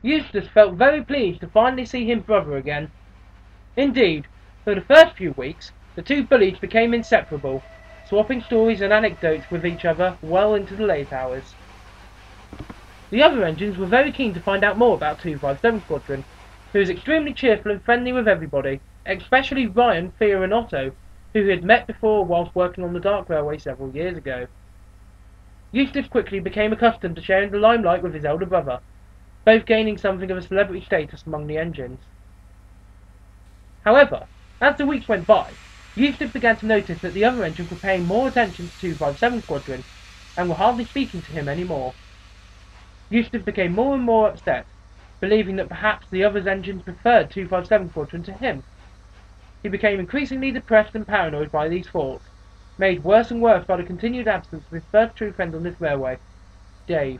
Eustace felt very pleased to finally see his brother again. Indeed, for the first few weeks, the two bullies became inseparable, swapping stories and anecdotes with each other well into the late hours. The other engines were very keen to find out more about 257 Squadron, who was extremely cheerful and friendly with everybody, especially Ryan, Thea and Otto, who he had met before whilst working on the Dark Railway several years ago. Eustace quickly became accustomed to sharing the limelight with his elder brother, both gaining something of a celebrity status among the engines. However, as the weeks went by, Eustace began to notice that the other engines were paying more attention to 257 Squadron, and were hardly speaking to him anymore. Eustace became more and more upset, believing that perhaps the other engines preferred 257 Squadron to him. He became increasingly depressed and paranoid by these thoughts, made worse and worse by the continued absence of his first true friend on this railway, Dave.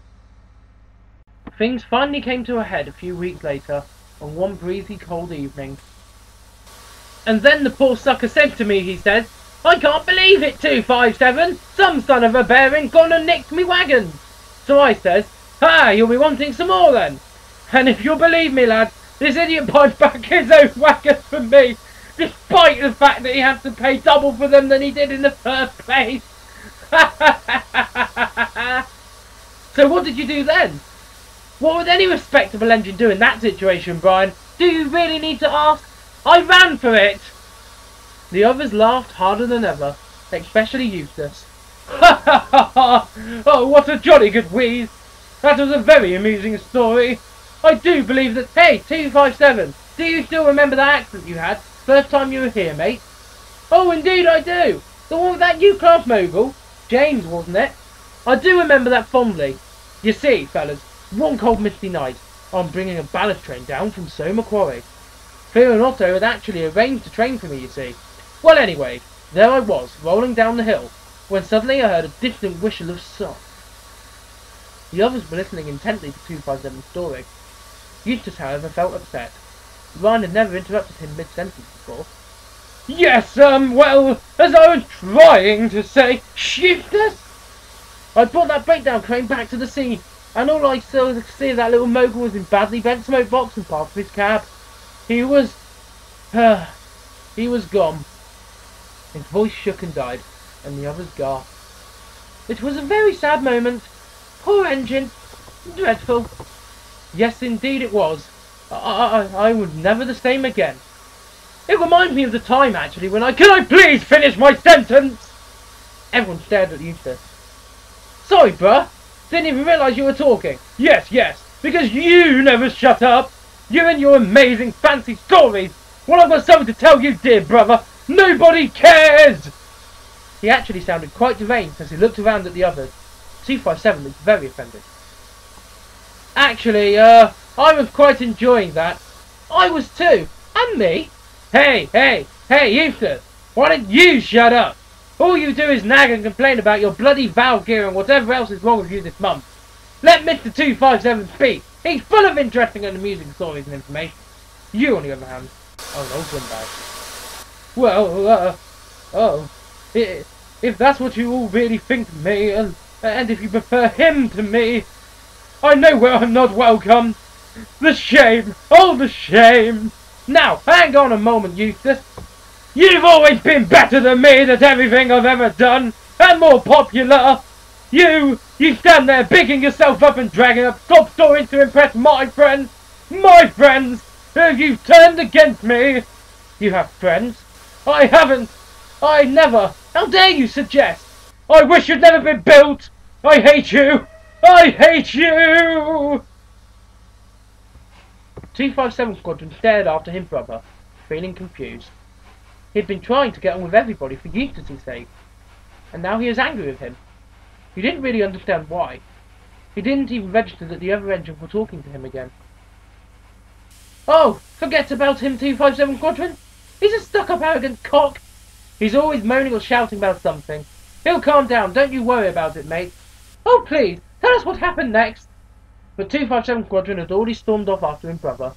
Things finally came to a head a few weeks later, on one breezy cold evening. And then the poor sucker said to me, he says, "I can't believe it, 257! Some son of a bearing gone and nicked me wagons!" So I says, "Ah, you'll be wanting some more then!" And if you'll believe me, lads, this idiot bought back his own wagons from me, despite the fact that he had to pay double for them than he did in the first place. So what did you do then? What would any respectable engine do in that situation, Brian? Do you really need to ask? I ran for it! The others laughed harder than ever, especially Eustace. "Ha ha ha ha! Oh, what a jolly good wheeze! That was a very amusing story. I do believe that... Hey, 257, do you still remember that accident you had first time you were here, mate?" "Oh, indeed I do. The one with that U-class mogul? James, wasn't it? I do remember that fondly. You see, fellas, one cold misty night, I'm bringing a ballast train down from Somer Quarry. Theo and Otto had actually arranged a train for me, you see. Well, anyway, there I was, rolling down the hill, when suddenly I heard a distant whistle of song." The others were listening intently to 257's story. Eustace, however, felt upset. Ryan had never interrupted him mid-sentence before. "Yes, well, as I was trying to say, Eustace, I brought that breakdown crane back to the scene, and all I saw of that little mogul was in badly bent smoke box and part of his cab. He was gone." His voice shook and died, and the others gasped. It was a very sad moment. Poor engine. Dreadful. Yes, indeed it was. I was never the same again. It reminds me of the time, actually, when Can I please finish my sentence? Everyone stared at Eustace. "Sorry, bruh. Didn't even realise you were talking." Yes, because you never shut up. You and your amazing fancy stories. Well, I've got something to tell you, dear brother. Nobody cares!" He actually sounded quite deranged as he looked around at the others. 257 looked very offended. "Actually, I was quite enjoying that." "I was too. And me." Hey, Eustace! Why don't you shut up? All you do is nag and complain about your bloody valve gear and whatever else is wrong with you this month. Let Mr. 257 speak. He's full of interesting and amusing stories and information. You, on the other hand, are an old windbag. Well, if that's what you all really think of me, and if you prefer him to me, I know where I'm not welcome. The shame! Oh, the shame! Now, hang on a moment, Eustace. You've always been better than me at everything I've ever done, and more popular. You stand there bigging yourself up and dragging up sob stories to impress my friends, who you've turned against me. You have friends? I haven't. I never. How dare you suggest? I wish you'd never been built. I hate you. I hate you. 257 Squadron stared after his brother, feeling confused. He had been trying to get on with everybody for Eustace's sake, and now he was angry with him. He didn't really understand why. He didn't even register that the other engines were talking to him again. "Oh, forget about him, 257 Squadron. He's a stuck-up arrogant cock. He's always moaning or shouting about something. He'll calm down, don't you worry about it, mate. Oh, please, tell us what happened next." But 257 Squadron had already stormed off after his brother.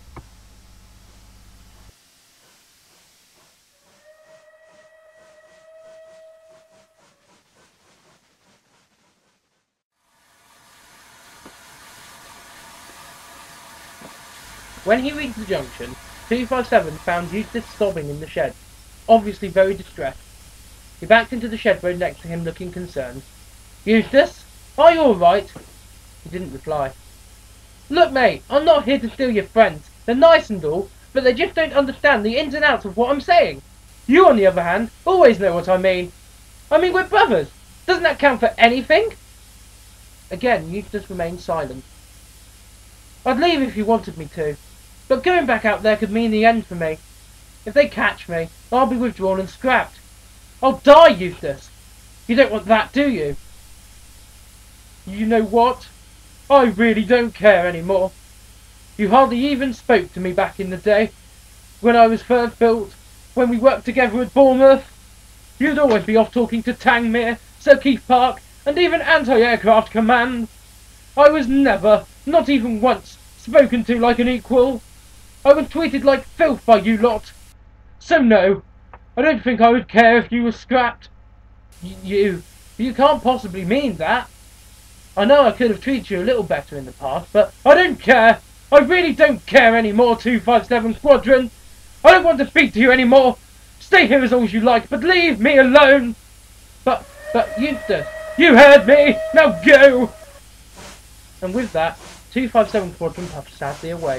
When he reached the junction, 257 found Eustace sobbing in the shed, obviously very distressed. He backed into the shed road next to him, looking concerned. "Eustace, are you alright?" He didn't reply. "Look, mate, I'm not here to steal your friends. They're nice and all, but they just don't understand the ins and outs of what I'm saying. You, on the other hand, always know what I mean. I mean, we're brothers. Doesn't that count for anything?" Again, Eustace remained silent. "I'd leave if you wanted me to, but going back out there could mean the end for me. If they catch me, I'll be withdrawn and scrapped. I'll die, Eustace. You don't want that, do you?" "You know what? I really don't care anymore. You hardly even spoke to me back in the day, when I was first built, when we worked together at Bournemouth. You'd always be off talking to Tangmere, Sir Keith Park, and even Anti-Aircraft Command. I was never, not even once, spoken to like an equal. I was treated like filth by you lot. So no, I don't think I would care if you were scrapped." You can't possibly mean that. I know I could have treated you a little better in the past, but I don't care. I really don't care anymore, 257 Squadron. I don't want to speak to you anymore. Stay here as long as you like, but leave me alone. But Eustace, you heard me. Now go. And with that, 257 Squadron puffed sadly away.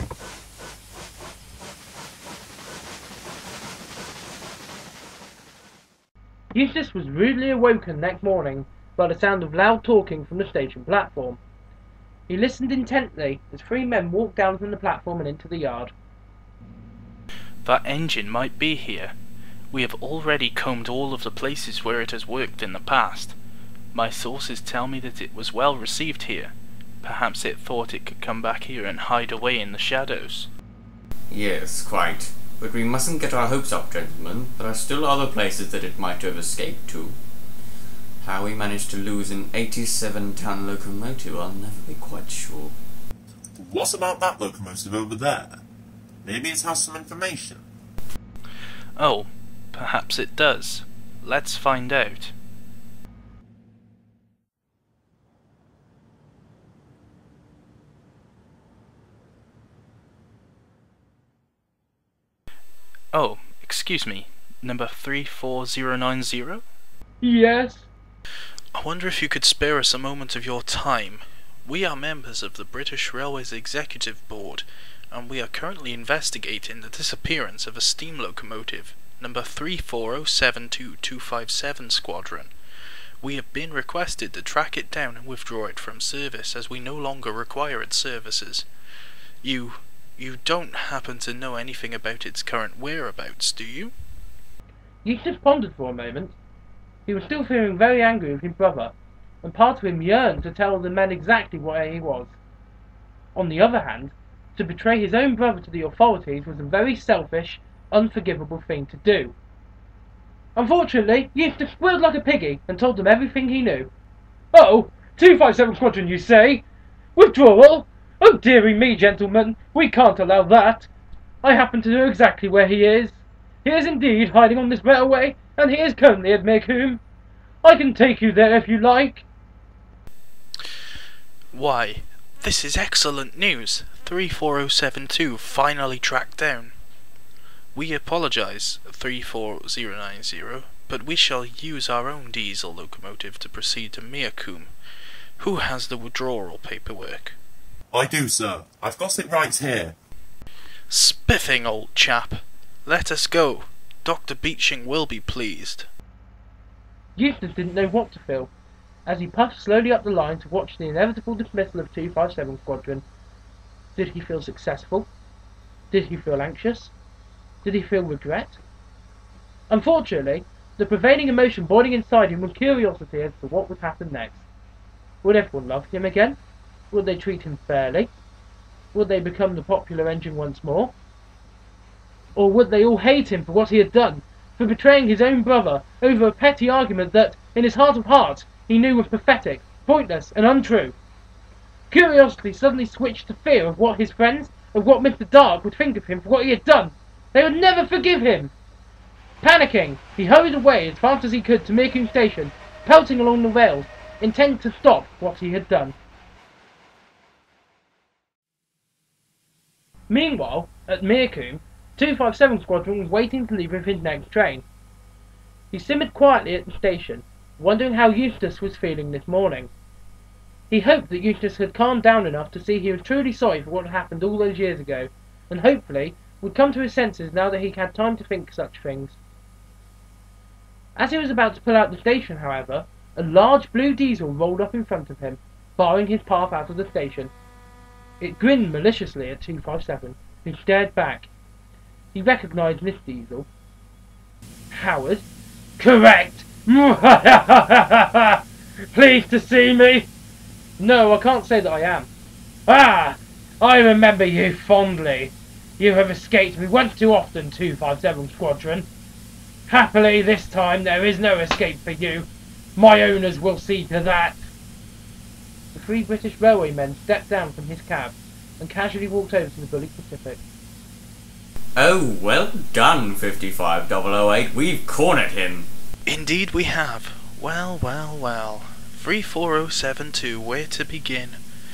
Eustace was rudely awoken next morning by the sound of loud talking from the station platform. He listened intently as three men walked down from the platform and into the yard. "That engine might be here. We have already combed all of the places where it has worked in the past. My sources tell me that it was well received here. Perhaps it thought it could come back here and hide away in the shadows." "Yes, quite. But we mustn't get our hopes up, gentlemen. There are still other places that it might have escaped to. How we managed to lose an 87-ton locomotive, I'll never be quite sure." "What about that locomotive over there? Maybe it has some information." "Oh, perhaps it does. Let's find out." "Oh, excuse me, number 34090? "Yes?" "I wonder if you could spare us a moment of your time. We are members of the British Railways Executive Board, and we are currently investigating the disappearance of a steam locomotive, number 34072-257 Squadron. We have been requested to track it down and withdraw it from service, as we no longer require its services. You don't happen to know anything about its current whereabouts, do you?" Eustace pondered for a moment. He was still feeling very angry with his brother, and part of him yearned to tell the men exactly where he was. On the other hand, to betray his own brother to the authorities was a very selfish, unforgivable thing to do. Unfortunately, Eustace squealed like a piggy and told them everything he knew. "Oh, 257 Squadron, you say? Withdrawal? Oh, dearie me, gentlemen, we can't allow that. I happen to know exactly where he is. He is indeed hiding on this railway, and he is currently at Maycomb. I can take you there if you like." "Why, this is excellent news. 34072 finally tracked down. We apologise, 34090, but we shall use our own diesel locomotive to proceed to Maycomb. Who has the withdrawal paperwork?" "I do, sir. I've got it right here." "Spiffing, old chap. Let us go. Dr. Beeching will be pleased." Eustace didn't know what to feel, as he puffed slowly up the line to watch the inevitable dismissal of 257 Squadron. Did he feel successful? Did he feel anxious? Did he feel regret? Unfortunately, the prevailing emotion boiling inside him was curiosity as to what would happen next. Would everyone love him again? Would they treat him fairly? Would they become the popular engine once more? Or would they all hate him for what he had done, for betraying his own brother over a petty argument that, in his heart of hearts, he knew was pathetic, pointless, and untrue? Curiosity suddenly switched to fear of what his friends, of what Mr. Dark would think of him for what he had done. They would never forgive him. Panicking, he hurried away as fast as he could to Maycomb Station, pelting along the rails, intent to stop what he had done. Meanwhile, at Meercombe, 257 Squadron was waiting to leave with his next train. He simmered quietly at the station, wondering how Eustace was feeling this morning. He hoped that Eustace had calmed down enough to see he was truly sorry for what had happened all those years ago, and hopefully would come to his senses now that he had time to think such things. As he was about to pull out the station, however, a large blue diesel rolled up in front of him, barring his path out of the station. It grinned maliciously at 257, who stared back. He recognised Miss Diesel. Howard? Correct! Pleased to see me? No, I can't say that I am. Ah! I remember you fondly. You have escaped me once too often, 257 Squadron. Happily, this time there is no escape for you. My owners will see to that. The three British railway men stepped down from his cab and casually walked over to the Bully Pacific. Oh, well done, 55008. We've cornered him. Indeed we have. Well, well, well. 34072, where to begin?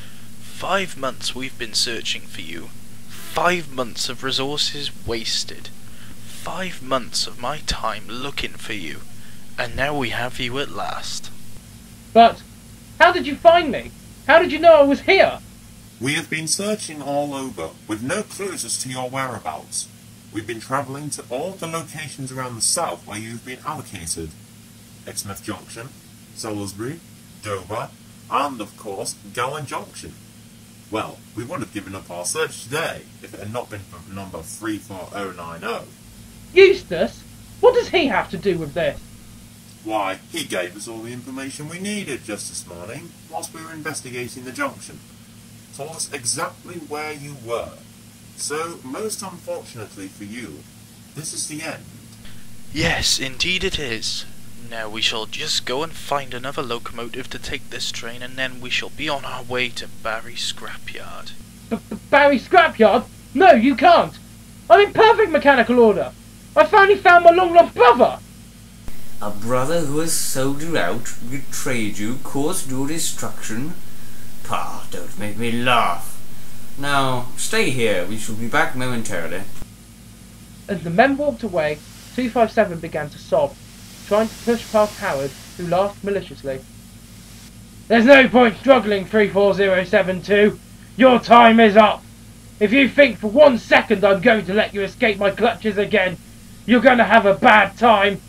5 months we've been searching for you. 5 months of resources wasted. 5 months of my time looking for you. And now we have you at last. But, how did you find me? How did you know I was here? We have been searching all over, with no clues as to your whereabouts. We've been travelling to all the locations around the south where you've been allocated. Exmouth Junction, Salisbury, Dover, and of course, Gowan Junction. Well, we would have given up our search today if it had not been for number 34090. Eustace? What does he have to do with this? Why, he gave us all the information we needed just this morning whilst we were investigating the junction. Told us exactly where you were. So, most unfortunately for you, this is the end. Yes, indeed it is. Now we shall just go and find another locomotive to take this train, and then we shall be on our way to Barry Scrapyard. Barry Scrapyard? No, you can't! I'm in perfect mechanical order! I finally found my long-lost brother! A brother who has sold you out, betrayed you, caused your destruction? Pa, don't make me laugh. Now, stay here. We shall be back momentarily. As the men walked away, 257 began to sob, trying to push past Howard, who laughed maliciously. There's no point struggling, 34072. Your time is up. If you think for 1 second I'm going to let you escape my clutches again, you're going to have a bad time.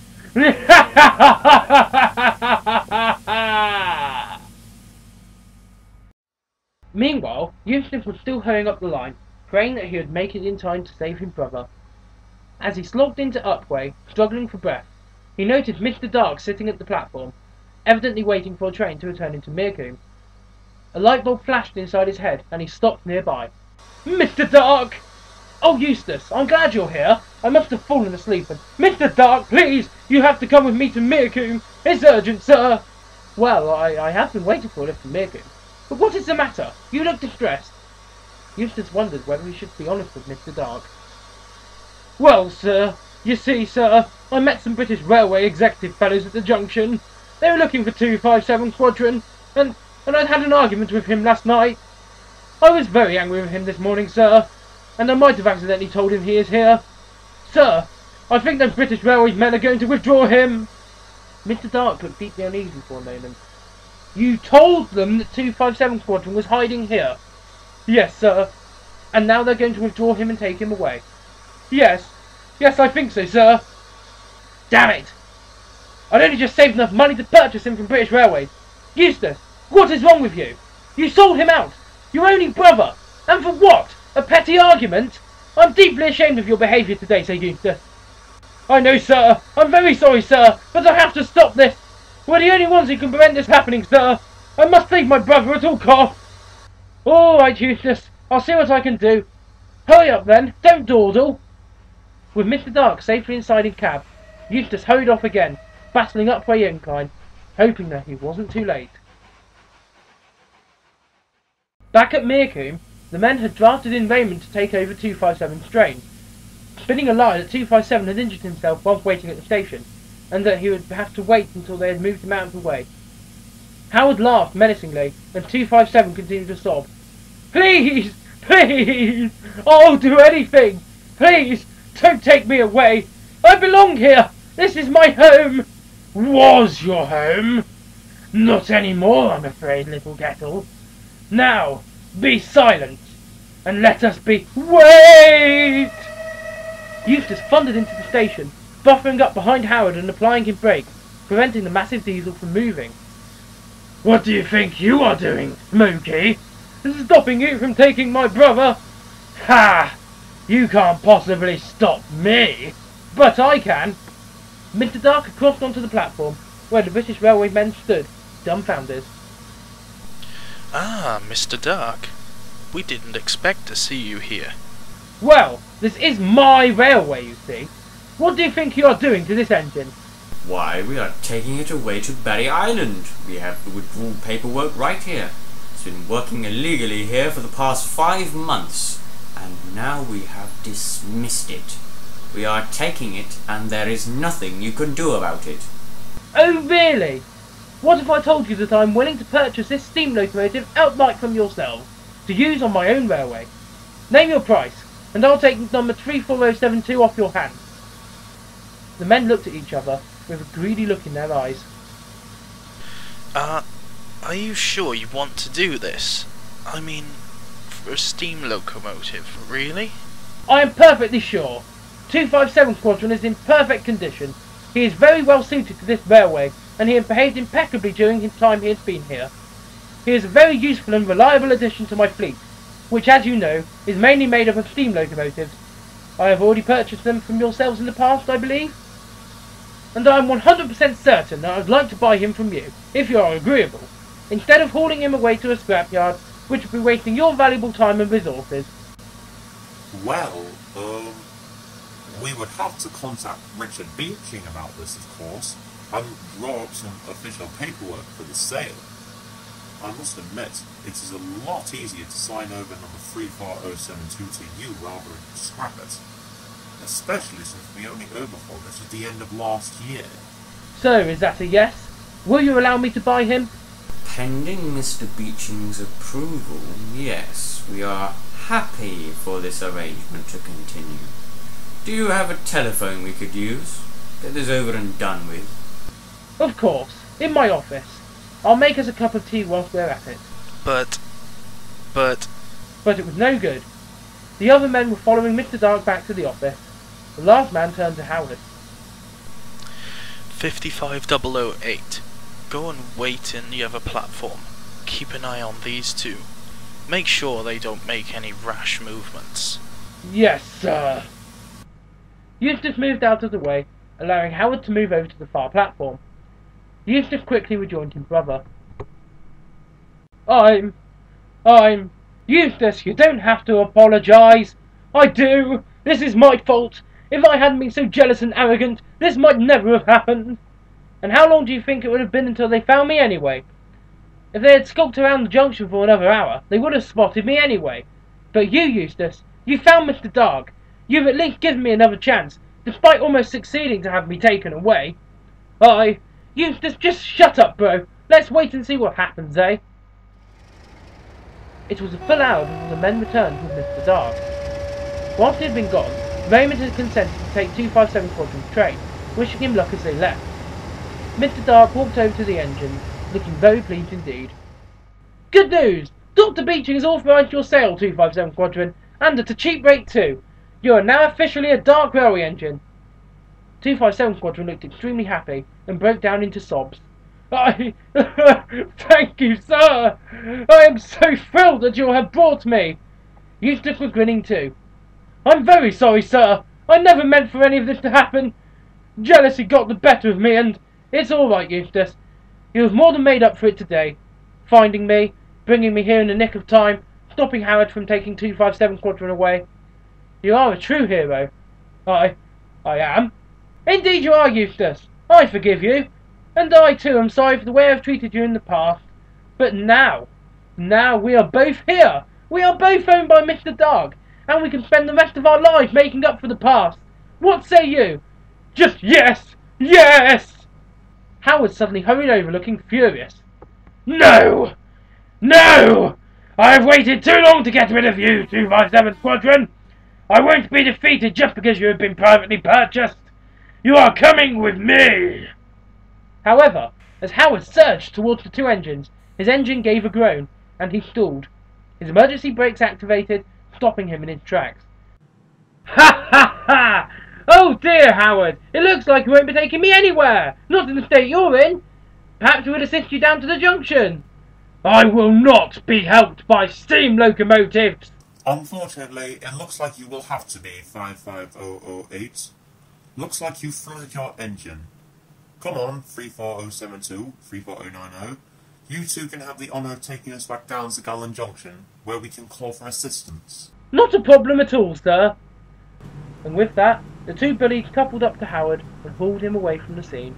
Meanwhile, Eustace was still hurrying up the line, praying that he would make it in time to save his brother. As he slogged into Upway, struggling for breath, he noted Mr. Dark sitting at the platform, evidently waiting for a train to return him to Meercombe. A light bulb flashed inside his head, and he stopped nearby. Mr. Dark! Oh, Eustace, I'm glad you're here. I must have fallen asleep. And Mr. Dark, please, you have to come with me to Meercombe. It's urgent, sir. Well, I have been waiting for a lift to Meercombe. But what is the matter? You look distressed. Eustace wondered whether he should be honest with Mr. Dark. Well, sir, you see, sir, I met some British Railway executive fellows at the junction. They were looking for 257 Squadron, and I'd had an argument with him last night. I was very angry with him this morning, sir, and I might have accidentally told him he is here. Sir, I think those British Railway men are going to withdraw him. Mr. Dark looked deeply uneasy for a moment. You told them that 257 Squadron was hiding here? Yes, sir. And now they're going to withdraw him and take him away? Yes. Yes, I think so, sir. Damn it! I'd only just saved enough money to purchase him from British Railways. Eustace, what is wrong with you? You sold him out. Your only brother. And for what? A petty argument? I'm deeply ashamed of your behaviour today, Sir Eustace. I know, sir. I'm very sorry, sir. But I have to stop this. We're the only ones who can prevent this happening, sir. I must save my brother at all costs. All right, Eustace. I'll see what I can do. Hurry up, then. Don't dawdle. With Mr. Dark safely inside his cab, Eustace hurried off again, battling Upway Incline, hoping that he wasn't too late. Back at Meercombe, the men had drafted in Raymond to take over 257's train, spinning a lie that 257 had injured himself whilst waiting at the station, and that he would have to wait until they had moved him out of the way. Howard laughed menacingly, and 257 continued to sob. Please! Please! I'll do anything! Please, don't take me away! I belong here! This is my home! Was your home? Not anymore, I'm afraid, little Kettle. Now, be silent, and let us be— Wait! Eustace thundered into the station, buffering up behind Howard and applying his brake, preventing the massive diesel from moving. What do you think you are doing, Smokey? Stopping you from taking my brother? Ha! You can't possibly stop me! But I can! Mr. Dark had crossed onto the platform, where the British Railway men stood, dumbfounded. Ah, Mr. Dark. We didn't expect to see you here. Well, this is my railway, you see. What do you think you are doing to this engine? Why, we are taking it away to Barry Island. We have the withdrawal paperwork right here. It's been working illegally here for the past 5 months, and now we have dismissed it. We are taking it, and there is nothing you can do about it. Oh, really? What if I told you that I'm willing to purchase this steam locomotive outright from yourselves, to use on my own railway? Name your price, and I'll take number 34072 off your hands. The men looked at each other, with a greedy look in their eyes. Are you sure you want to do this? I mean, for a steam locomotive, really? I am perfectly sure. 257 Squadron is in perfect condition. He is very well suited to this railway, and he has behaved impeccably during his time he has been here. He is a very useful and reliable addition to my fleet, which, as you know, is mainly made up of steam locomotives. I have already purchased them from yourselves in the past, I believe. And I am 100% certain that I would like to buy him from you, if you are agreeable, instead of hauling him away to a scrapyard, which would be wasting your valuable time and resources. Well, we would have to contact Richard Beeching about this, of course, and draw up some official paperwork for the sale. I must admit, it is a lot easier to sign over number 34072 to you rather than scrap it. Especially since we only overhauled it at the end of last year. So, is that a yes? Will you allow me to buy him? Pending Mr. Beeching's approval, yes, we are happy for this arrangement to continue. Do you have a telephone we could use? Get this over and done with. Of course, in my office. I'll make us a cup of tea whilst we're at it. But it was no good. The other men were following Mr. Dark back to the office. The last man turned to Howard. 55008. Go and wait in the other platform. Keep an eye on these two. Make sure they don't make any rash movements. Yes, sir. Eustace moved out of the way, allowing Howard to move over to the far platform. Eustace quickly rejoined his brother. I'm... Eustace, you don't have to apologise. I do. This is my fault. If I hadn't been so jealous and arrogant, this might never have happened. And how long do you think it would have been until they found me anyway? If they had skulked around the junction for another hour, they would have spotted me anyway. But you, Eustace, you found Mr. Dark. You've at least given me another chance, despite almost succeeding to have me taken away. Eustace, just shut up, bro. Let's wait and see what happens, eh? It was a full hour before the men returned with Mr. Dark. Whilst he had been gone, Raymond had consented to take 257 Squadron's train, wishing him luck as they left. Mr. Dark walked over to the engine, looking very pleased indeed. Good news! Dr. Beeching has authorised your sale, 257 Squadron, and at a cheap rate too. You are now officially a Dark Railway engine. 257 Squadron looked extremely happy and broke down into sobs. Thank you, sir! I am so thrilled that you have brought me! Eustace was grinning too. I'm very sorry, sir. I never meant for any of this to happen. Jealousy got the better of me, and it's all right, Eustace. You have more than made up for it today. Finding me, bringing me here in the nick of time, stopping Howard from taking 257 Squadron away. You are a true hero. I am. Indeed you are, Eustace. I forgive you. And I too am sorry for the way I've treated you in the past. But now we are both here. We are both owned by Mr. Dark, and we can spend the rest of our lives making up for the past. What say you? Just yes! Yes! Howard suddenly hurried over, looking furious. No! No! I have waited too long to get rid of you, 257 Squadron. I won't be defeated just because you have been privately purchased. You are coming with me. However, as Howard surged towards the two engines, his engine gave a groan, and he stalled. His emergency brakes activated, stopping him in his tracks. Ha ha ha! Oh dear, Howard! It looks like you won't be taking me anywhere! Not in the state you're in! Perhaps we would assist you down to the junction! I will not be helped by steam locomotives! Unfortunately, it looks like you will have to be 55008. Looks like you've flooded your engine. Come on, 34072, 34090. You two can have the honour of taking us back down to Gallon Junction, where we can call for assistance. Not a problem at all, sir. And with that, the two bullies coupled up to Howard and hauled him away from the scene.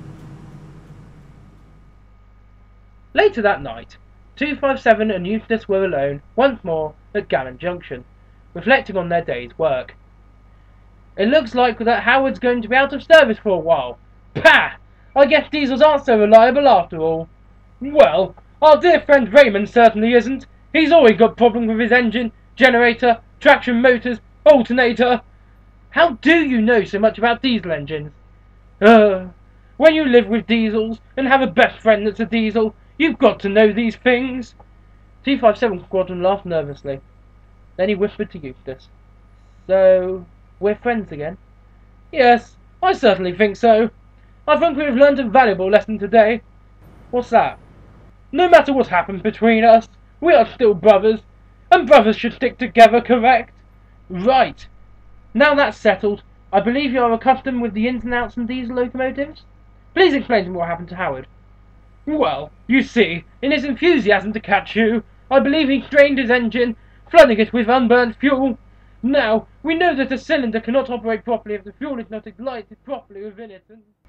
Later that night, 257 and Eustace were alone, once more, at Gallon Junction, reflecting on their day's work. It looks like that Howard's going to be out of service for a while. Pah! I guess diesels aren't so reliable after all. Well, our dear friend Raymond certainly isn't. He's always got problems with his engine, generator, traction motors, alternator. How do you know so much about diesel engines? When you live with diesels and have a best friend that's a diesel, you've got to know these things. 257 Squadron laughed nervously. Then he whispered to Eustace. So, we're friends again? Yes, I certainly think so. I think we've learned a valuable lesson today. What's that? No matter what happens between us, we are still brothers, and brothers should stick together, correct? Right. Now that's settled, I believe you are accustomed with the ins and outs in diesel locomotives? Please explain to me what happened to Howard. Well, you see, in his enthusiasm to catch you, I believe he strained his engine, flooding it with unburnt fuel. Now, we know that a cylinder cannot operate properly if the fuel is not ignited properly within it, and...